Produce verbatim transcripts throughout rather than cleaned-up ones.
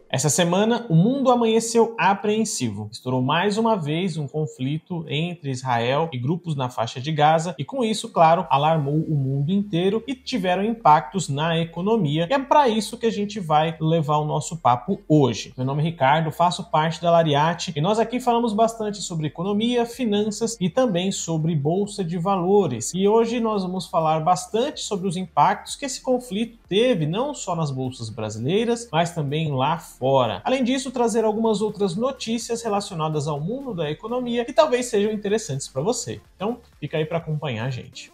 Essa semana, o mundo amanheceu apreensivo. Estourou mais uma vez um conflito entre Israel e grupos na faixa de Gaza e, com isso, claro, alarmou o mundo inteiro e tiveram impactos na economia. E é para isso que a gente vai levar o nosso papo hoje. Meu nome é Ricardo, faço parte da Lariate e nós aqui falamos bastante sobre economia, finanças e também sobre bolsa de valores. E hoje nós vamos falar bastante sobre os impactos que esse conflito teve, não só nas bolsas brasileiras, mas também lá fora. Fora. Além disso, trazer algumas outras notícias relacionadas ao mundo da economia que talvez sejam interessantes para você. Então, fica aí para acompanhar a gente.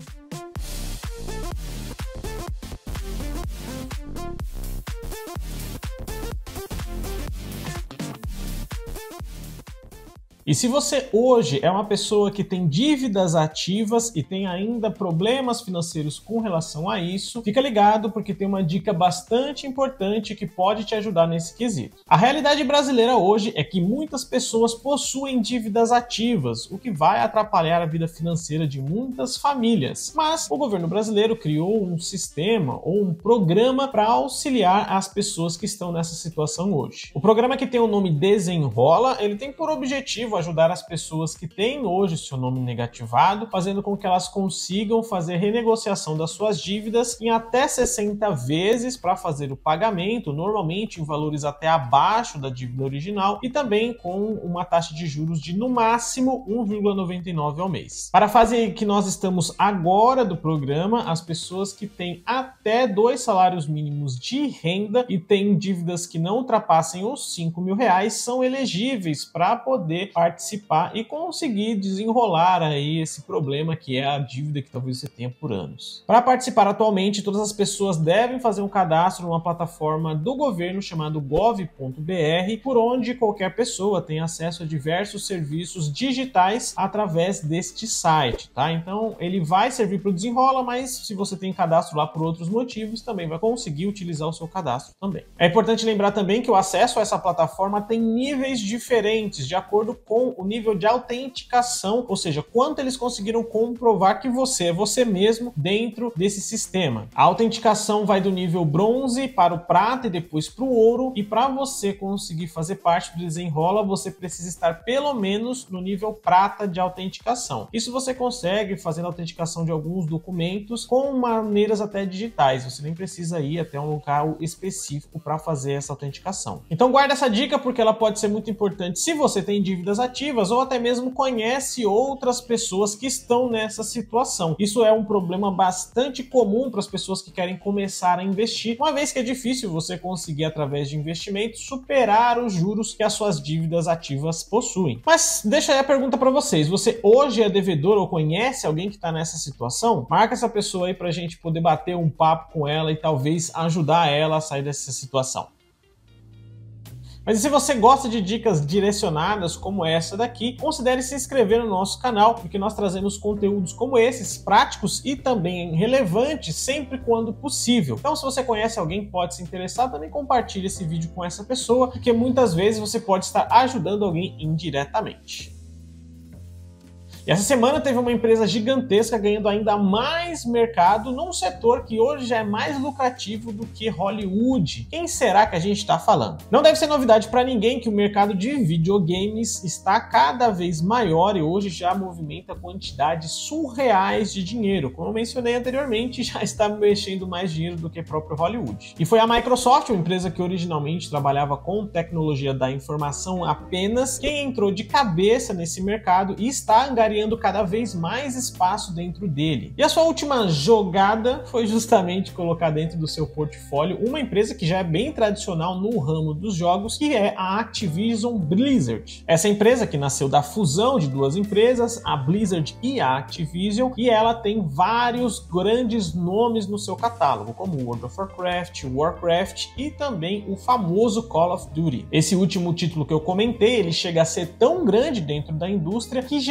E se você hoje é uma pessoa que tem dívidas ativas e tem ainda problemas financeiros com relação a isso, fica ligado porque tem uma dica bastante importante que pode te ajudar nesse quesito. A realidade brasileira hoje é que muitas pessoas possuem dívidas ativas, o que vai atrapalhar a vida financeira de muitas famílias. Mas o governo brasileiro criou um sistema ou um programa para auxiliar as pessoas que estão nessa situação hoje. O programa, que tem o nome Desenrola, ele tem por objetivo ajudar as pessoas que têm hoje seu nome negativado, fazendo com que elas consigam fazer renegociação das suas dívidas em até sessenta vezes para fazer o pagamento, normalmente em valores até abaixo da dívida original e também com uma taxa de juros de no máximo um vírgula noventa e nove ao mês. Para a fase que nós estamos agora do programa, as pessoas que têm até dois salários mínimos de renda e têm dívidas que não ultrapassem os cinco mil reais são elegíveis para poder participar e conseguir desenrolar aí esse problema que é a dívida que talvez você tenha por anos. Para participar atualmente, todas as pessoas devem fazer um cadastro numa plataforma do governo chamado gov ponto br, por onde qualquer pessoa tem acesso a diversos serviços digitais através deste site, tá? Então ele vai servir para o Desenrola, mas se você tem cadastro lá por outros motivos, também vai conseguir utilizar o seu cadastro também. É importante lembrar também que o acesso a essa plataforma tem níveis diferentes de acordo com o nível de autenticação, ou seja, quanto eles conseguiram comprovar que você é você mesmo dentro desse sistema. A autenticação vai do nível bronze para o prata e depois para o ouro, e para você conseguir fazer parte do Desenrola, você precisa estar pelo menos no nível prata de autenticação. Isso você consegue fazendo a autenticação de alguns documentos com maneiras até digitais, você nem precisa ir até um local específico para fazer essa autenticação. Então guarda essa dica porque ela pode ser muito importante se você tem dívidas ativas ou até mesmo conhece outras pessoas que estão nessa situação. Isso é um problema bastante comum para as pessoas que querem começar a investir, uma vez que é difícil você conseguir, através de investimentos, superar os juros que as suas dívidas ativas possuem. Mas deixa aí a pergunta para vocês: você hoje é devedor ou conhece alguém que está nessa situação? Marca essa pessoa aí para a gente poder bater um papo com ela e talvez ajudar ela a sair dessa situação. Mas e se você gosta de dicas direcionadas como essa daqui, considere se inscrever no nosso canal, porque nós trazemos conteúdos como esses, práticos e também relevantes, sempre quando possível. Então, se você conhece alguém que pode se interessar, também compartilhe esse vídeo com essa pessoa, porque muitas vezes você pode estar ajudando alguém indiretamente. E essa semana teve uma empresa gigantesca ganhando ainda mais mercado num setor que hoje já é mais lucrativo do que Hollywood. Quem será que a gente está falando? Não deve ser novidade para ninguém que o mercado de videogames está cada vez maior e hoje já movimenta quantidades surreais de dinheiro. Como eu mencionei anteriormente, já está mexendo mais dinheiro do que próprio Hollywood. E foi a Microsoft, uma empresa que originalmente trabalhava com tecnologia da informação apenas, quem entrou de cabeça nesse mercado e está angariando cada vez mais espaço dentro dele. E a sua última jogada foi justamente colocar dentro do seu portfólio uma empresa que já é bem tradicional no ramo dos jogos, que é a Activision Blizzard. Essa empresa que nasceu da fusão de duas empresas, a Blizzard e a Activision, e ela tem vários grandes nomes no seu catálogo, como World of Warcraft, Warcraft e também o famoso Call of Duty. Esse último título que eu comentei, ele chega a ser tão grande dentro da indústria que gerou vários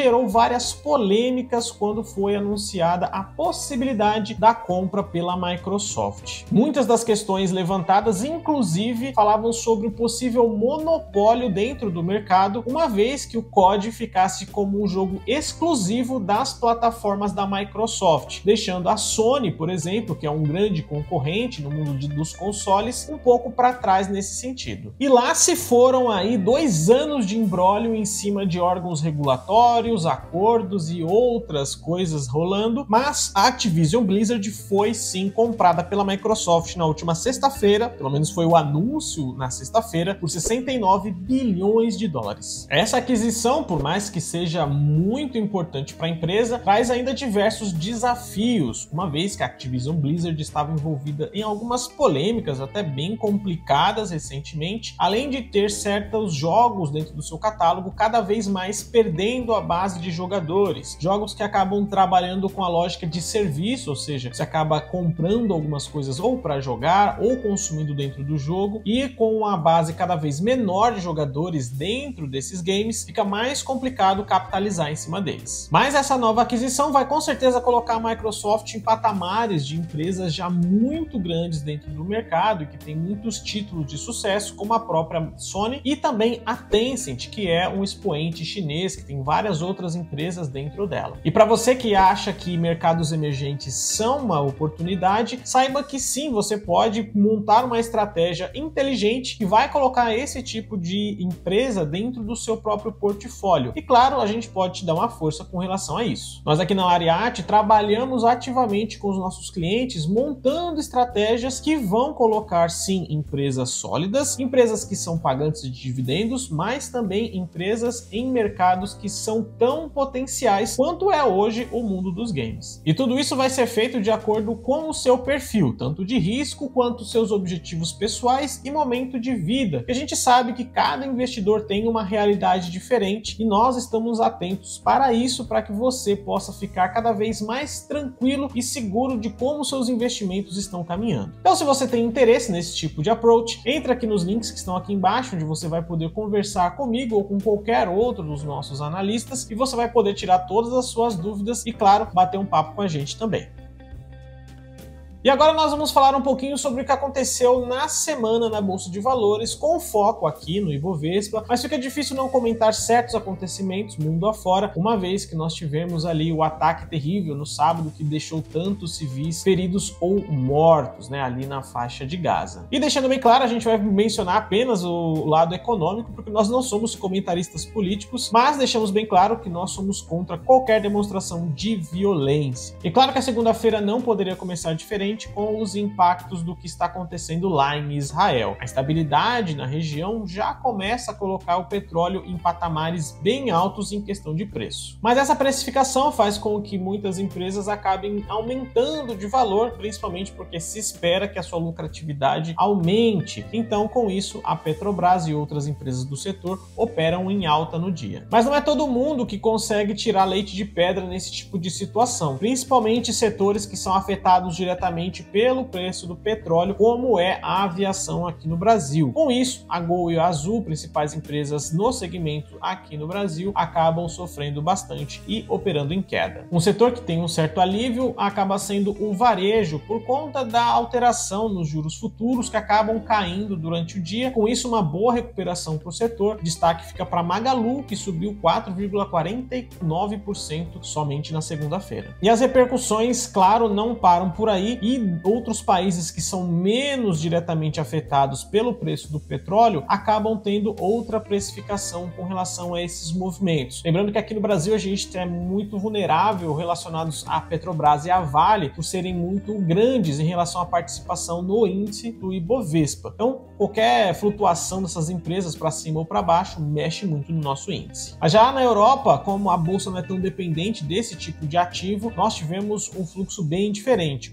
várias polêmicas quando foi anunciada a possibilidade da compra pela Microsoft. Muitas das questões levantadas, inclusive, falavam sobre o possível monopólio dentro do mercado, uma vez que o C O D ficasse como um jogo exclusivo das plataformas da Microsoft, deixando a Sony, por exemplo, que é um grande concorrente no mundo de, dos consoles, um pouco para trás nesse sentido. E lá se foram aí dois anos de imbróglio em cima de órgãos regulatórios, acordos e outras coisas rolando, mas a Activision Blizzard foi sim comprada pela Microsoft na última sexta-feira, pelo menos foi o anúncio na sexta-feira, por sessenta e nove bilhões de dólares. Essa aquisição, por mais que seja muito importante para a empresa, traz ainda diversos desafios, uma vez que a Activision Blizzard estava envolvida em algumas polêmicas até bem complicadas recentemente, além de ter certos jogos dentro do seu catálogo cada vez mais perdendo a base de jogadores, jogos que acabam trabalhando com a lógica de serviço, ou seja, você acaba comprando algumas coisas ou para jogar ou consumindo dentro do jogo, e com a base cada vez menor de jogadores dentro desses games, fica mais complicado capitalizar em cima deles. Mas essa nova aquisição vai com certeza colocar a Microsoft em patamares de empresas já muito grandes dentro do mercado e que tem muitos títulos de sucesso, como a própria Sony e também a Tencent, que é um expoente chinês que tem várias outras empresas dentro dela. E para você que acha que mercados emergentes são uma oportunidade, saiba que sim, você pode montar uma estratégia inteligente que vai colocar esse tipo de empresa dentro do seu próprio portfólio. E claro, a gente pode te dar uma força com relação a isso. Nós aqui na Lariat trabalhamos ativamente com os nossos clientes, montando estratégias que vão colocar sim empresas sólidas, empresas que são pagantes de dividendos, mas também empresas em mercados que são tão potenciais quanto é hoje o mundo dos games. E tudo isso vai ser feito de acordo com o seu perfil, tanto de risco quanto seus objetivos pessoais e momento de vida. A gente sabe que cada investidor tem uma realidade diferente e nós estamos atentos para isso, para que você possa ficar cada vez mais tranquilo e seguro de como seus investimentos estão caminhando. Então, se você tem interesse nesse tipo de approach, entra aqui nos links que estão aqui embaixo, onde você vai poder conversar comigo ou com qualquer outro dos nossos analistas e você vai poder tirar todas as suas dúvidas e, claro, bater um papo com a gente também. E agora nós vamos falar um pouquinho sobre o que aconteceu na semana na Bolsa de Valores, com foco aqui no Ibovespa, mas fica difícil não comentar certos acontecimentos mundo afora, uma vez que nós tivemos ali o ataque terrível no sábado que deixou tantos civis feridos ou mortos, né, ali na faixa de Gaza. E deixando bem claro, a gente vai mencionar apenas o lado econômico, porque nós não somos comentaristas políticos, mas deixamos bem claro que nós somos contra qualquer demonstração de violência. E claro que a segunda-feira não poderia começar diferente, com os impactos do que está acontecendo lá em Israel. A estabilidade na região já começa a colocar o petróleo em patamares bem altos em questão de preço. Mas essa precificação faz com que muitas empresas acabem aumentando de valor, principalmente porque se espera que a sua lucratividade aumente. Então, com isso, a Petrobras e outras empresas do setor operam em alta no dia. Mas não é todo mundo que consegue tirar leite de pedra nesse tipo de situação, principalmente setores que são afetados diretamente pelo preço do petróleo, como é a aviação aqui no Brasil. Com isso, a Gol e a Azul, principais empresas no segmento aqui no Brasil, acabam sofrendo bastante e operando em queda. Um setor que tem um certo alívio acaba sendo o varejo, por conta da alteração nos juros futuros que acabam caindo durante o dia. Com isso, uma boa recuperação para o setor. Destaque fica para Magalu, que subiu quatro vírgula quarenta e nove por cento somente na segunda-feira. E as repercussões, claro, não param por aí, e outros países que são menos diretamente afetados pelo preço do petróleo acabam tendo outra precificação com relação a esses movimentos. Lembrando que aqui no Brasil a gente é muito vulnerável relacionados à Petrobras e à Vale por serem muito grandes em relação à participação no índice do Ibovespa. Então, qualquer flutuação dessas empresas para cima ou para baixo mexe muito no nosso índice. Já na Europa, como a bolsa não é tão dependente desse tipo de ativo, nós tivemos um fluxo bem diferente, com praticamente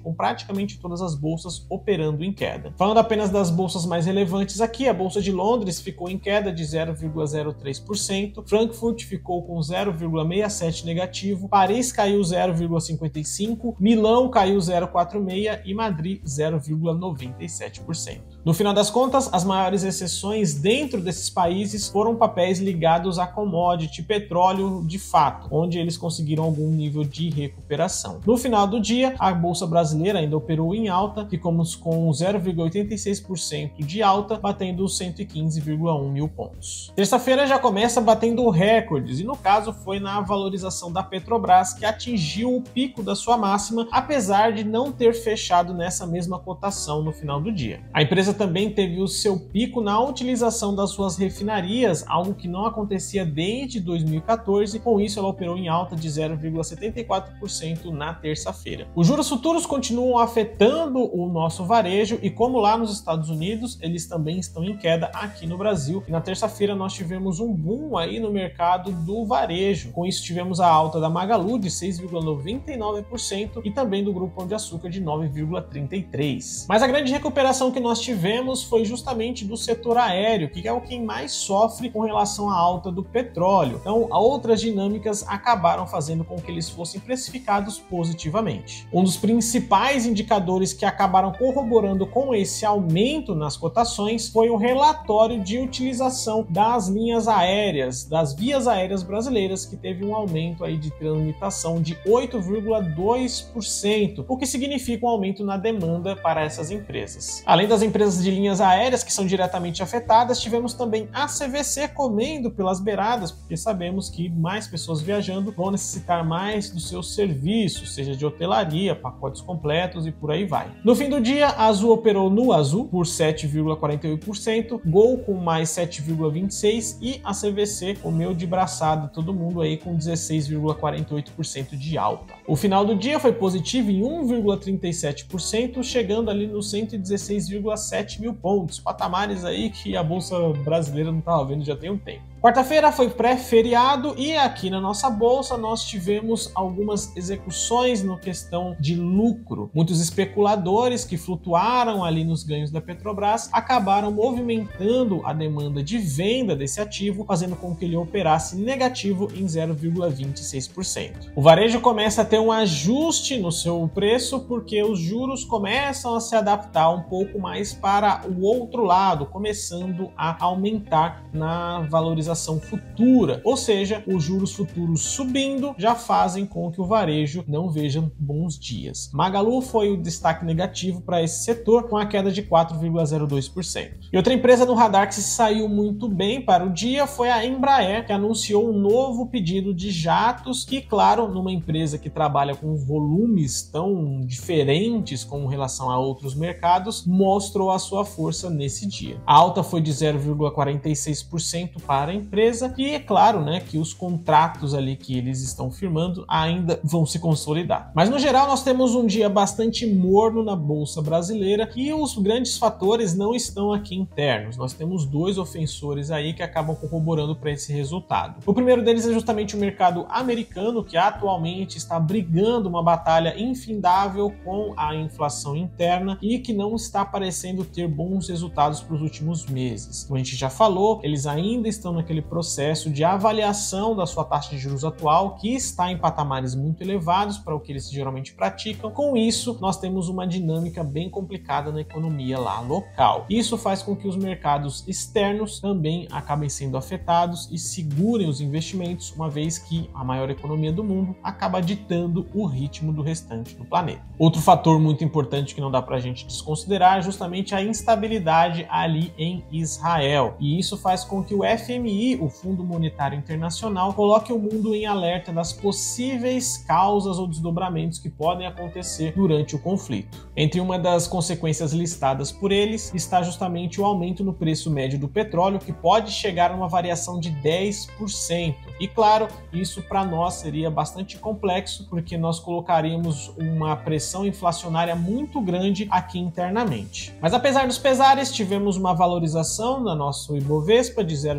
praticamente todas as bolsas operando em queda. Falando apenas das bolsas mais relevantes aqui, a Bolsa de Londres ficou em queda de zero vírgula zero três por cento, Frankfurt ficou com zero vírgula sessenta e sete negativo, Paris caiu zero vírgula cinquenta e cinco, Milão caiu zero vírgula quarenta e seis e Madrid zero vírgula noventa e sete por cento. No final das contas, as maiores exceções dentro desses países foram papéis ligados a commodity, petróleo de fato, onde eles conseguiram algum nível de recuperação. No final do dia, a Bolsa Brasileira ainda operou em alta, ficamos com zero vírgula oitenta e seis por cento de alta, batendo os cento e quinze vírgula um mil pontos. Terça-feira já começa batendo recordes, e no caso foi na valorização da Petrobras, que atingiu o pico da sua máxima, apesar de não ter fechado nessa mesma cotação no final do dia. A empresa também teve o seu pico na utilização das suas refinarias, algo que não acontecia desde dois mil e quatorze, com isso ela operou em alta de zero vírgula setenta e quatro por cento na terça-feira. Os juros futuros continuam afetando o nosso varejo e como lá nos Estados Unidos, eles também estão em queda aqui no Brasil. E na terça-feira nós tivemos um boom aí no mercado do varejo. Com isso tivemos a alta da Magalu de seis vírgula noventa e nove por cento e também do Grupo Pão de Açúcar de nove vírgula trinta e três por cento. Mas a grande recuperação que nós tivemos foi justamente do setor aéreo, que é o que mais sofre com relação à alta do petróleo. Então, outras dinâmicas acabaram fazendo com que eles fossem precificados positivamente. Um dos principais indicadores que acabaram corroborando com esse aumento nas cotações foi o relatório de utilização das linhas aéreas, das vias aéreas brasileiras, que teve um aumento aí de tramitação de oito vírgula dois por cento, o que significa um aumento na demanda para essas empresas. Além das empresas de linhas aéreas que são diretamente afetadas, tivemos também a C V C comendo pelas beiradas, porque sabemos que mais pessoas viajando vão necessitar mais dos seus serviços, seja de hotelaria, pacotes completos e por aí vai. No fim do dia, a Azul operou no azul por sete vírgula quarenta e oito por cento, Gol com mais sete vírgula vinte e seis por cento e a C V C comeu de braçada todo mundo aí com dezesseis vírgula quarenta e oito por cento de alta. O final do dia foi positivo em um vírgula trinta e sete por cento, chegando ali nos cento e dezesseis vírgula sete mil pontos, patamares aí que a Bolsa Brasileira não estava vendo já tem um tempo. Quarta-feira foi pré-feriado e aqui na nossa bolsa nós tivemos algumas execuções no questão de lucro. Muitos especuladores que flutuaram ali nos ganhos da Petrobras acabaram movimentando a demanda de venda desse ativo, fazendo com que ele operasse negativo em zero vírgula vinte e seis por cento. O varejo começa a ter um ajuste no seu preço porque os juros começam a se adaptar um pouco mais para o outro lado, começando a aumentar na valorização futura, ou seja, os juros futuros subindo já fazem com que o varejo não veja bons dias. Magalu foi o destaque negativo para esse setor, com a queda de quatro vírgula zero dois por cento. E outra empresa no radar que se saiu muito bem para o dia foi a Embraer, que anunciou um novo pedido de jatos, que, claro, numa empresa que trabalha com volumes tão diferentes com relação a outros mercados, mostrou a sua força nesse dia. A alta foi de zero vírgula quarenta e seis por cento para a empresa e é claro, né, que os contratos ali que eles estão firmando ainda vão se consolidar. Mas no geral nós temos um dia bastante morno na Bolsa Brasileira e os grandes fatores não estão aqui internos. Nós temos dois ofensores aí que acabam corroborando para esse resultado. O primeiro deles é justamente o mercado americano, que atualmente está brigando uma batalha infindável com a inflação interna e que não está parecendo ter bons resultados para os últimos meses. Como a gente já falou, eles ainda estão naquele processo de avaliação da sua taxa de juros atual, que está em patamares muito elevados para o que eles geralmente praticam. Com isso, nós temos uma dinâmica bem complicada na economia lá local. Isso faz com que os mercados externos também acabem sendo afetados e segurem os investimentos, uma vez que a maior economia do mundo acaba ditando o ritmo do restante do planeta. Outro fator muito importante que não dá para a gente desconsiderar é justamente a instabilidade ali em Israel. E isso faz com que o F M I, o Fundo Monetário Internacional, coloque o mundo em alerta das possíveis causas ou desdobramentos que podem acontecer durante o conflito. Entre uma das consequências listadas por eles está justamente o aumento no preço médio do petróleo, que pode chegar a uma variação de dez por cento. E claro, isso para nós seria bastante complexo, porque nós colocaríamos uma pressão inflacionária muito grande aqui internamente. Mas apesar dos pesares, tivemos uma valorização na nossa Ibovespa de zero vírgula vinte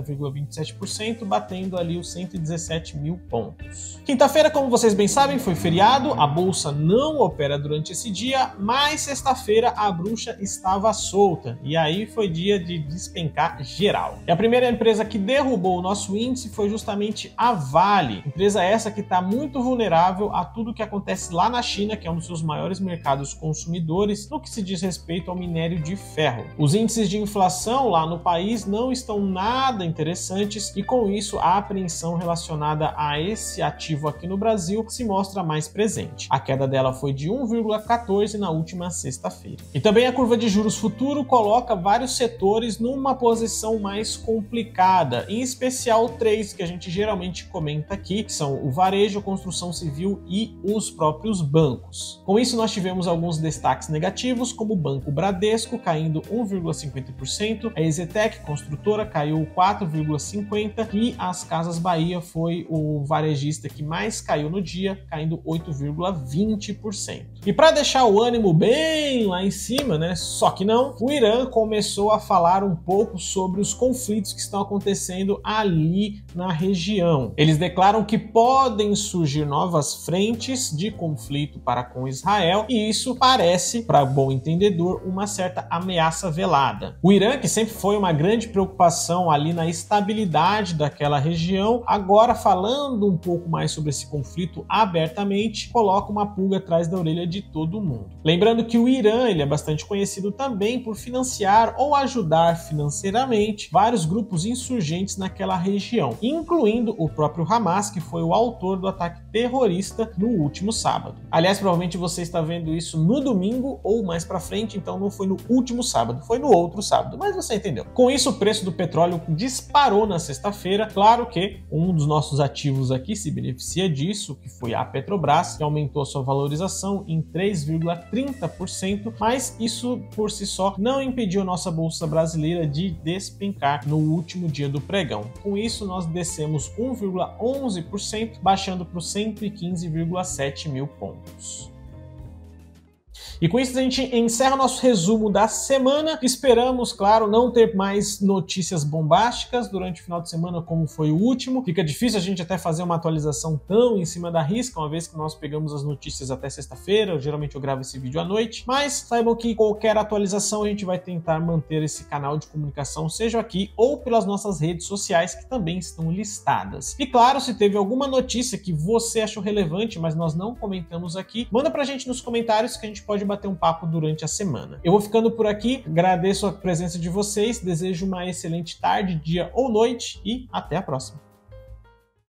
vinte e sete por cento, batendo ali os cento e dezessete mil pontos. Quinta-feira, como vocês bem sabem, foi feriado, a bolsa não opera durante esse dia, mas sexta-feira a bruxa estava solta e aí foi dia de despencar geral. E a primeira empresa que derrubou o nosso índice foi justamente a Vale, empresa essa que está muito vulnerável a tudo que acontece lá na China, que é um dos seus maiores mercados consumidores no que se diz respeito ao minério de ferro. Os índices de inflação lá no país não estão nada interessantes e com isso a apreensão relacionada a esse ativo aqui no Brasil se mostra mais presente. A queda dela foi de um vírgula quatorze na última sexta-feira. E também a curva de juros futuro coloca vários setores numa posição mais complicada, em especial três que a gente geralmente comenta aqui, que são o varejo, a construção civil e os próprios bancos. Com isso nós tivemos alguns destaques negativos, como o Banco Bradesco caindo um vírgula cinquenta por cento, a EZTEC, construtora, caiu quatro vírgula cinquenta por cento e as Casas Bahia foi o varejista que mais caiu no dia, caindo oito vírgula vinte por cento. E para deixar o ânimo bem lá em cima, né? Só que não, o Irã começou a falar um pouco sobre os conflitos que estão acontecendo ali na região. Eles declaram que podem surgir novas frentes de conflito para com Israel e isso parece, para bom entendedor, uma certa ameaça velada. O Irã, que sempre foi uma grande preocupação ali na estabilidade daquela região, agora falando um pouco mais sobre esse conflito abertamente, coloca uma pulga atrás da orelha de todo mundo. Lembrando que o Irã ele é bastante conhecido também por financiar ou ajudar financeiramente vários grupos insurgentes naquela região, incluindo o próprio Hamas, que foi o autor do ataque terrorista no último sábado. Aliás, provavelmente você está vendo isso no domingo ou mais para frente, então não foi no último sábado, foi no outro sábado, mas você entendeu. Com isso, o preço do petróleo disparou na sexta-feira. Claro que um dos nossos ativos aqui se beneficia disso, que foi a Petrobras, que aumentou sua valorização em três vírgula trinta por cento, mas isso por si só não impediu a nossa bolsa brasileira de despencar no último dia do pregão. Com isso, nós descemos um vírgula onze por cento, baixando para os cento e quinze vírgula sete mil pontos. E com isso a gente encerra o nosso resumo da semana. Esperamos, claro, não ter mais notícias bombásticas durante o final de semana como foi o último. Fica difícil a gente até fazer uma atualização tão em cima da risca, uma vez que nós pegamos as notícias até sexta-feira. Geralmente eu gravo esse vídeo à noite. Mas saibam que qualquer atualização a gente vai tentar manter esse canal de comunicação, seja aqui ou pelas nossas redes sociais, que também estão listadas. E claro, se teve alguma notícia que você achou relevante, mas nós não comentamos aqui, manda pra gente nos comentários que a gente pode bater um papo durante a semana. Eu vou ficando por aqui, agradeço a presença de vocês, desejo uma excelente tarde, dia ou noite e até a próxima.